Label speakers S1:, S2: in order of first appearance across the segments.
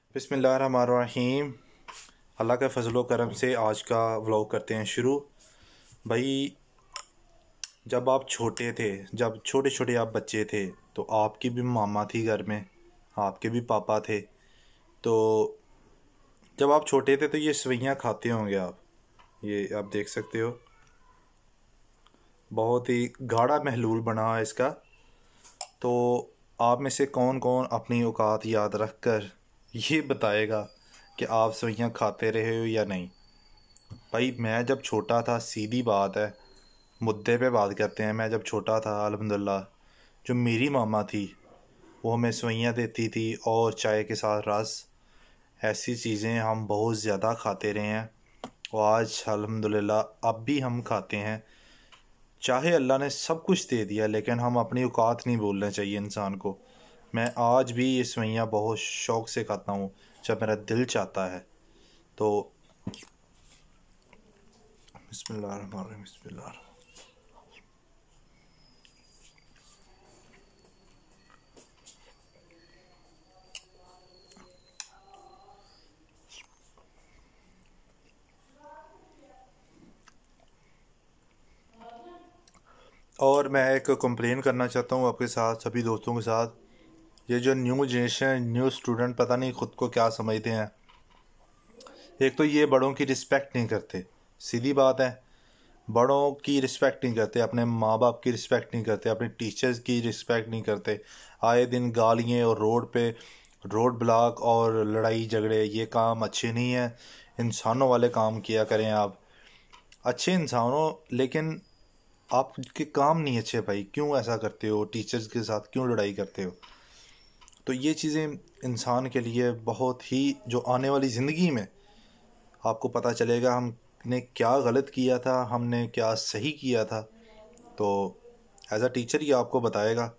S1: बिस्मिल्लाहिर्रहमानिर्रहीम। अल्लाह के फ़ज़ल व करम से आज का व्लॉग करते हैं शुरू। भाई, जब आप छोटे थे, जब छोटे छोटे आप बच्चे थे, तो आपकी भी मामा थी घर में, आपके भी पापा थे। तो जब आप छोटे थे तो ये सवैयाँ खाते होंगे आप। ये आप देख सकते हो, बहुत ही गाढ़ा महलूल बना है इसका। तो आप में से कौन कौन अपनी औकात याद रख कर ये बताएगा कि आप सवैयाँ खाते रहे हो या नहीं। भाई, मैं जब छोटा था, सीधी बात है, मुद्दे पे बात करते हैं। मैं जब छोटा था, अल्हम्दुलिल्लाह, जो मेरी मामा थी वो हमें सवैयाँ देती थी और चाय के साथ रस। ऐसी चीज़ें हम बहुत ज़्यादा खाते रहे हैं और आज अल्हम्दुलिल्लाह अब भी हम खाते हैं। चाहे अल्लाह ने सब कुछ दे दिया, लेकिन हम अपनी औकात नहीं भूलना चाहिए इंसान को। मैं आज भी ये सवैयाँ बहुत शौक़ से खाता हूँ जब मेरा दिल चाहता है। तो बिस्मिल्लाहिर्रहमानिर्रहीम, बिस्मिल्लाह। और मैं एक कंप्लेन करना चाहता हूँ आपके साथ, सभी दोस्तों के साथ। ये जो न्यू जनरेशन, न्यू स्टूडेंट, पता नहीं ख़ुद को क्या समझते हैं। एक तो ये बड़ों की रिस्पेक्ट नहीं करते, सीधी बात है। बड़ों की रिस्पेक्ट नहीं करते, अपने माँ बाप की रिस्पेक्ट नहीं करते, अपने टीचर्स की रिस्पेक्ट नहीं करते। आए दिन गालियाँ और रोड पे रोड ब्लॉक और लड़ाई झगड़े, ये काम अच्छे नहीं हैं। इंसानों वाले काम किया करें आप, अच्छे इंसानों, लेकिन आपके काम नहीं अच्छे। भाई, क्यों ऐसा करते हो? टीचर्स के साथ क्यों लड़ाई करते हो? तो ये चीज़ें इंसान के लिए बहुत ही, जो आने वाली ज़िंदगी में आपको पता चलेगा हमने क्या गलत किया था, हमने क्या सही किया था, तो एज अ टीचर ही आपको बताएगा।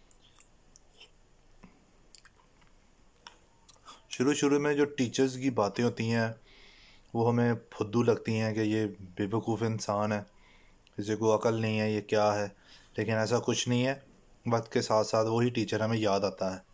S1: शुरू शुरू में जो टीचर्स की बातें होती हैं वो हमें फुद्दू लगती हैं कि ये बेवकूफ़ इंसान है, किसी को अकल नहीं है, ये क्या है। लेकिन ऐसा कुछ नहीं है। वक्त के साथ साथ वही टीचर हमें याद आता है।